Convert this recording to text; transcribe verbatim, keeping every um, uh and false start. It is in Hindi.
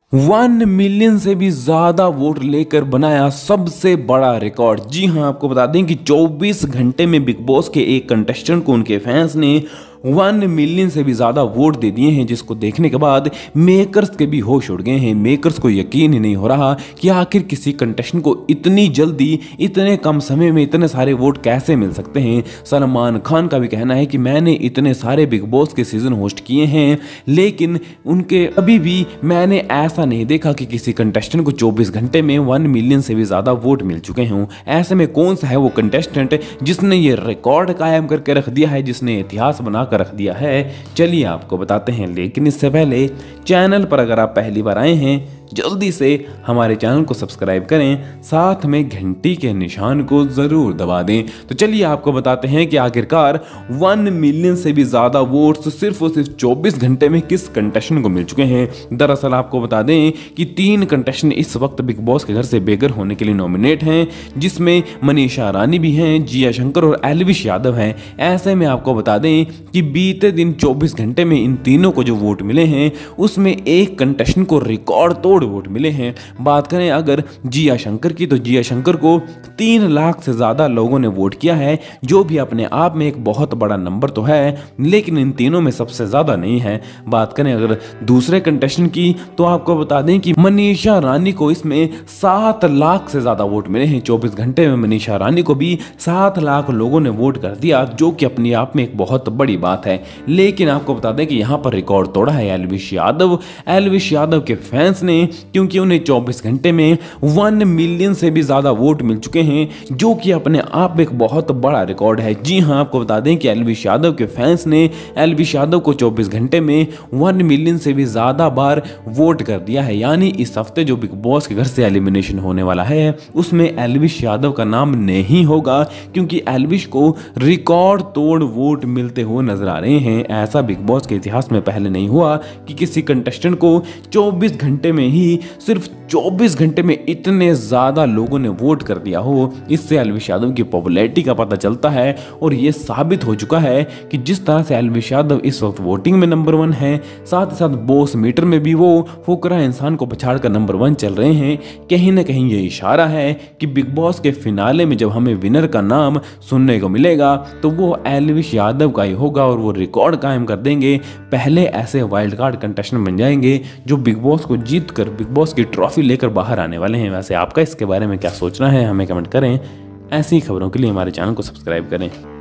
वन मिलियन से भी ज्यादा वोट लेकर बनाया सबसे बड़ा रिकॉर्ड। जी हां, आपको बता दें कि चौबीस घंटे में बिग बॉस के एक कंटेस्टेंट को उनके फैंस ने वन मिलियन से भी ज़्यादा वोट दे दिए हैं, जिसको देखने के बाद मेकर्स के भी होश उड़ गए हैं। मेकर्स को यकीन ही नहीं हो रहा कि आखिर किसी कंटेस्टेंट को इतनी जल्दी इतने कम समय में इतने सारे वोट कैसे मिल सकते हैं। सलमान खान का भी कहना है कि मैंने इतने सारे बिग बॉस के सीजन होस्ट किए हैं, लेकिन उनके अभी भी मैंने ऐसा नहीं देखा कि किसी कंटेस्टेंट को चौबीस घंटे में वन मिलियन से भी ज़्यादा वोट मिल चुके हों। ऐसे में कौन सा है वो कंटेस्टेंट जिसने ये रिकॉर्ड कायम करके रख दिया है, जिसने इतिहास बना कर रख दिया है। चलिए आपको बताते हैं, लेकिन इससे पहले चैनल पर अगर आप पहली बार आए हैं जल्दी से हमारे चैनल को सब्सक्राइब करें, साथ में घंटी के निशान को जरूर दबा दें। तो चलिए आपको बताते हैं कि आखिरकार वन मिलियन से भी ज्यादा वोट्स सिर्फ और सिर्फ चौबीस घंटे में किस कंटेस्टेंट को मिल चुके हैं। दरअसल आपको बता दें कि तीन कंटेस्टेंट इस वक्त बिग बॉस के घर से बेघर होने के लिए नॉमिनेट हैं, जिसमें मनीषा रानी भी हैं, जिया शंकर और एल्विश यादव हैं। ऐसे में आपको बता दें कि बीते दिन चौबीस घंटे में इन तीनों को जो वोट मिले हैं उसमें एक कंटेस्टेंट को रिकॉर्ड तोड़ वोट मिले हैं। बात करें अगर जिया शंकर की, तो जिया शंकर को तीन लाख से ज्यादा लोगों ने वोट किया है, जो भी अपने आप में एक बहुत बड़ा नंबर तो है, लेकिन इन तीनों में सबसे ज्यादा नहीं है। बात करें अगर दूसरे कंटेस्टेंट की, तो आपको बता दें कि मनीषा रानी को इसमें सात लाख से ज्यादा वोट मिले हैं। चौबीस घंटे में मनीषा रानी को भी सात लाख लोगों ने वोट कर दिया, जो कि अपने आप में एक बहुत बड़ी बात है। लेकिन आपको बता दें कि यहां पर रिकॉर्ड तोड़ा है एल्विश यादव। एल्विश यादव के फैंस ने, क्योंकि उन्हें चौबीस घंटे में वन मिलियन से भी ज्यादा वोट मिल चुके हैं, जो कि अपने आप में एक बहुत बड़ा रिकॉर्ड है। जी हां, आपको बता दें कि एल्विश यादव के फैंस ने एल्विश यादव को चौबीस घंटे में वन मिलियन से भी ज्यादा बार वोट कर दिया है। यानी इस हफ्ते जो बिग बॉस के घर से एलिमिनेशन होने वाला है उसमें एल्विश यादव का नाम नहीं होगा, क्योंकि एल्विश को रिकॉर्ड तोड़ वोट मिलते हुए नजर आ रहे हैं। ऐसा बिग बॉस के इतिहास में पहले नहीं हुआ कि किसी कंटेस्टेंट को चौबीस घंटे में ही सिर्फ चौबीस घंटे में इतने ज्यादा लोगों ने वोट कर दिया हो। इससे एल्विश यादव की पॉपुलैरिटी का पता चलता है, और यह साबित हो चुका है कि जिस तरह से एल्विश यादव इस वक्त वोटिंग में नंबर वन है, साथ ही साथ बॉस मीटर में भी वो फुकरा इंसान को पछाड़ कर नंबर वन चल रहे हैं। कहीं ना कहीं ये इशारा है कि बिग बॉस के फिनाले में जब हमें विनर का नाम सुनने को मिलेगा तो वो एल्विश यादव का ही होगा, और वो रिकॉर्ड कायम कर देंगे। पहले ऐसे वाइल्ड कार्ड कंटेस्टेंट बन जाएंगे जो बिग बॉस को जीत कर बिग बॉस की ट्रॉफी लेकर बाहर आने वाले हैं। वैसे आपका इसके बारे में क्या सोचना है, हमें कमेंट करें। ऐसी खबरों के लिए हमारे चैनल को सब्सक्राइब करें।